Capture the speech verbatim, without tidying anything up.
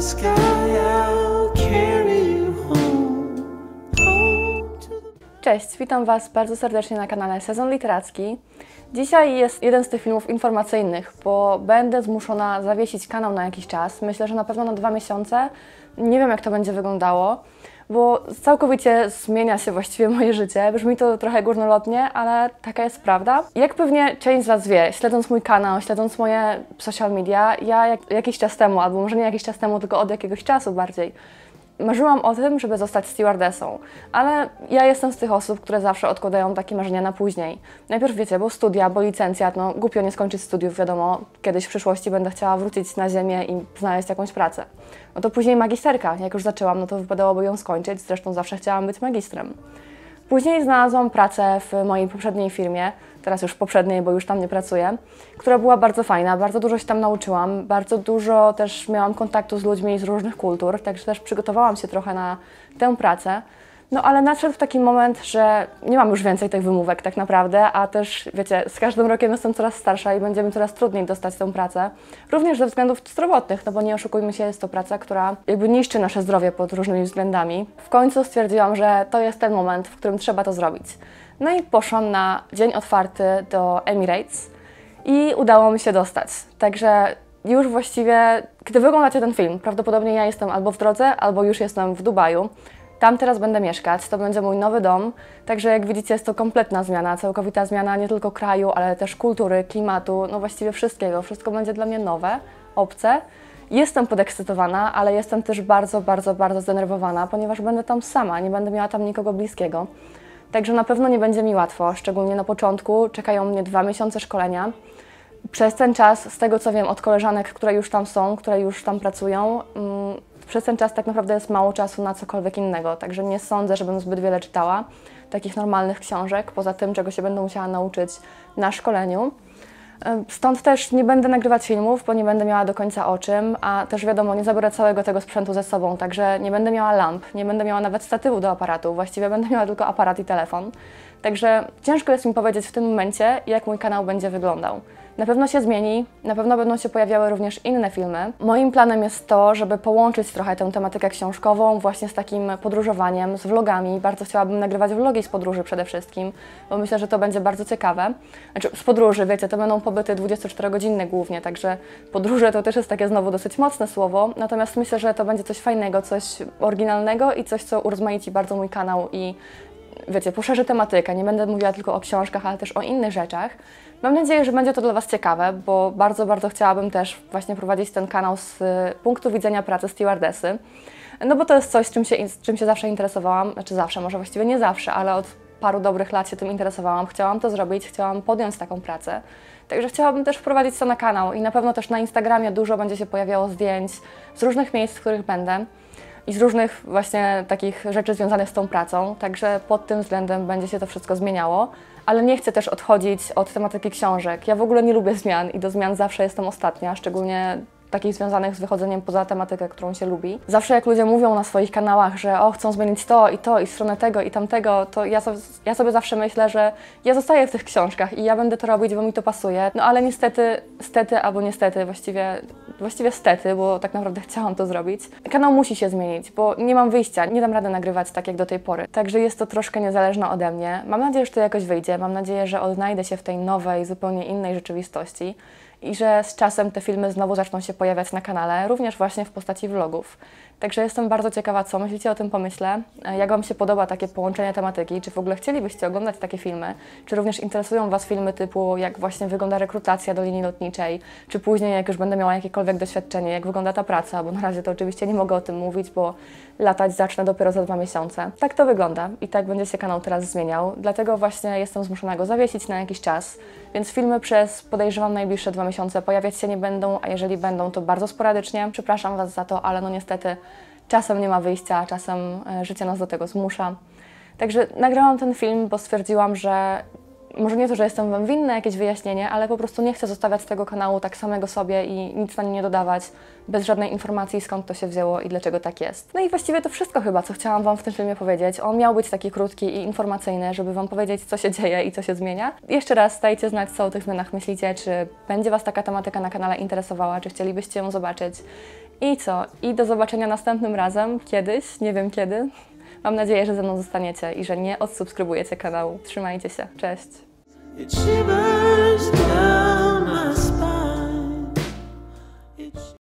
sky, I'll carry you home, home to the... Cześć, witam Was bardzo serdecznie na kanale Sezon Literacki. Dzisiaj jest jeden z tych filmów informacyjnych, bo będę zmuszona zawiesić kanał na jakiś czas. Myślę, że na pewno na dwa miesiące. Nie wiem, jak to będzie wyglądało, bo całkowicie zmienia się właściwie moje życie. Brzmi to trochę górnolotnie, ale taka jest prawda. Jak pewnie część z Was wie, śledząc mój kanał, śledząc moje social media, ja jak, jakiś czas temu, albo może nie jakiś czas temu, tylko od jakiegoś czasu bardziej, marzyłam o tym, żeby zostać stewardessą, ale ja jestem z tych osób, które zawsze odkładają takie marzenia na później. Najpierw wiecie, bo studia, bo licencjat, no głupio nie skończyć studiów, wiadomo, kiedyś w przyszłości będę chciała wrócić na ziemię i znaleźć jakąś pracę. No to później magisterka, jak już zaczęłam, no to wypadałoby ją skończyć, zresztą zawsze chciałam być magistrem. Później znalazłam pracę w mojej poprzedniej firmie, teraz już poprzedniej, bo już tam nie pracuję, która była bardzo fajna, bardzo dużo się tam nauczyłam, bardzo dużo też miałam kontaktu z ludźmi z różnych kultur, także też przygotowałam się trochę na tę pracę. No ale nadszedł taki moment, że nie mam już więcej tych wymówek tak naprawdę, a też wiecie, z każdym rokiem jestem coraz starsza i będzie mi coraz trudniej dostać tę pracę. Również ze względów zdrowotnych, no bo nie oszukujmy się, jest to praca, która jakby niszczy nasze zdrowie pod różnymi względami. W końcu stwierdziłam, że to jest ten moment, w którym trzeba to zrobić. No i poszłam na dzień otwarty do Emirates i udało mi się dostać. Także już właściwie, gdy wy oglądacie ten film, prawdopodobnie ja jestem albo w drodze, albo już jestem w Dubaju. Tam teraz będę mieszkać, to będzie mój nowy dom, także jak widzicie jest to kompletna zmiana, całkowita zmiana nie tylko kraju, ale też kultury, klimatu, no właściwie wszystkiego. Wszystko będzie dla mnie nowe, obce. Jestem podekscytowana, ale jestem też bardzo, bardzo, bardzo zdenerwowana, ponieważ będę tam sama, nie będę miała tam nikogo bliskiego. Także na pewno nie będzie mi łatwo, szczególnie na początku. Czekają mnie dwa miesiące szkolenia. Przez ten czas, z tego co wiem od koleżanek, które już tam są, które już tam pracują, mm, przez ten czas tak naprawdę jest mało czasu na cokolwiek innego, także nie sądzę, żebym zbyt wiele czytała takich normalnych książek, poza tym, czego się będę musiała nauczyć na szkoleniu. Stąd też nie będę nagrywać filmów, bo nie będę miała do końca o czym, a też wiadomo, nie zabiorę całego tego sprzętu ze sobą, także nie będę miała lamp, nie będę miała nawet statywu do aparatu, właściwie będę miała tylko aparat i telefon. Także ciężko jest mi powiedzieć w tym momencie, jak mój kanał będzie wyglądał. Na pewno się zmieni, na pewno będą się pojawiały również inne filmy. Moim planem jest to, żeby połączyć trochę tę tematykę książkową właśnie z takim podróżowaniem, z vlogami. Bardzo chciałabym nagrywać vlogi z podróży przede wszystkim, bo myślę, że to będzie bardzo ciekawe. Znaczy z podróży, wiecie, to będą pobyty dwudziestoczterogodzinne głównie, także podróże to też jest takie znowu dosyć mocne słowo, natomiast myślę, że to będzie coś fajnego, coś oryginalnego i coś, co urozmaici bardzo mój kanał i wiecie, poszerzy tematykę. Nie będę mówiła tylko o książkach, ale też o innych rzeczach. Mam nadzieję, że będzie to dla Was ciekawe, bo bardzo, bardzo chciałabym też właśnie prowadzić ten kanał z punktu widzenia pracy stewardessy. No bo to jest coś, z czym się, z czym się zawsze interesowałam, znaczy zawsze, może właściwie nie zawsze, ale od paru dobrych lat się tym interesowałam. Chciałam to zrobić, chciałam podjąć taką pracę. Także chciałabym też wprowadzić to na kanał i na pewno też na Instagramie dużo będzie się pojawiało zdjęć z różnych miejsc, w których będę. I z różnych właśnie takich rzeczy związanych z tą pracą, także pod tym względem będzie się to wszystko zmieniało, ale nie chcę też odchodzić od tematyki książek. Ja w ogóle nie lubię zmian i do zmian zawsze jestem ostatnia, szczególnie takich związanych z wychodzeniem poza tematykę, którą się lubi. Zawsze jak ludzie mówią na swoich kanałach, że o, chcą zmienić to i to i stronę tego i tamtego, to ja, so, ja sobie zawsze myślę, że ja zostaję w tych książkach i ja będę to robić, bo mi to pasuje. No ale niestety, stety albo niestety, właściwie, właściwie stety, bo tak naprawdę chciałam to zrobić. Kanał musi się zmienić, bo nie mam wyjścia, nie dam rady nagrywać tak jak do tej pory. Także jest to troszkę niezależne ode mnie. Mam nadzieję, że to jakoś wyjdzie, mam nadzieję, że odnajdę się w tej nowej, zupełnie innej rzeczywistości. I że z czasem te filmy znowu zaczną się pojawiać na kanale, również właśnie w postaci vlogów. Także jestem bardzo ciekawa, co myślicie o tym pomyśle, jak Wam się podoba takie połączenie tematyki, czy w ogóle chcielibyście oglądać takie filmy, czy również interesują Was filmy typu jak właśnie wygląda rekrutacja do linii lotniczej, czy później jak już będę miała jakiekolwiek doświadczenie, jak wygląda ta praca, bo na razie to oczywiście nie mogę o tym mówić, bo latać zacznę dopiero za dwa miesiące. Tak to wygląda i tak będzie się kanał teraz zmieniał, dlatego właśnie jestem zmuszona go zawiesić na jakiś czas, więc filmy przez podejrzewam najbliższe dwa miesiące pojawiać się nie będą, a jeżeli będą, to bardzo sporadycznie. Przepraszam Was za to, ale no niestety czasem nie ma wyjścia, czasem życie nas do tego zmusza. Także nagrałam ten film, bo stwierdziłam, że może nie to, że jestem Wam winna jakieś wyjaśnienie, ale po prostu nie chcę zostawiać tego kanału tak samego sobie i nic na nim nie dodawać, bez żadnej informacji, skąd to się wzięło i dlaczego tak jest. No i właściwie to wszystko chyba, co chciałam Wam w tym filmie powiedzieć. On miał być taki krótki i informacyjny, żeby Wam powiedzieć, co się dzieje i co się zmienia. Jeszcze raz dajcie znać, co o tych zmianach myślicie, czy będzie Was taka tematyka na kanale interesowała, czy chcielibyście ją zobaczyć. I co? I do zobaczenia następnym razem, kiedyś, nie wiem kiedy. Mam nadzieję, że ze mną zostaniecie i że nie odsubskrybujecie kanału. Trzymajcie się, cześć! It shivers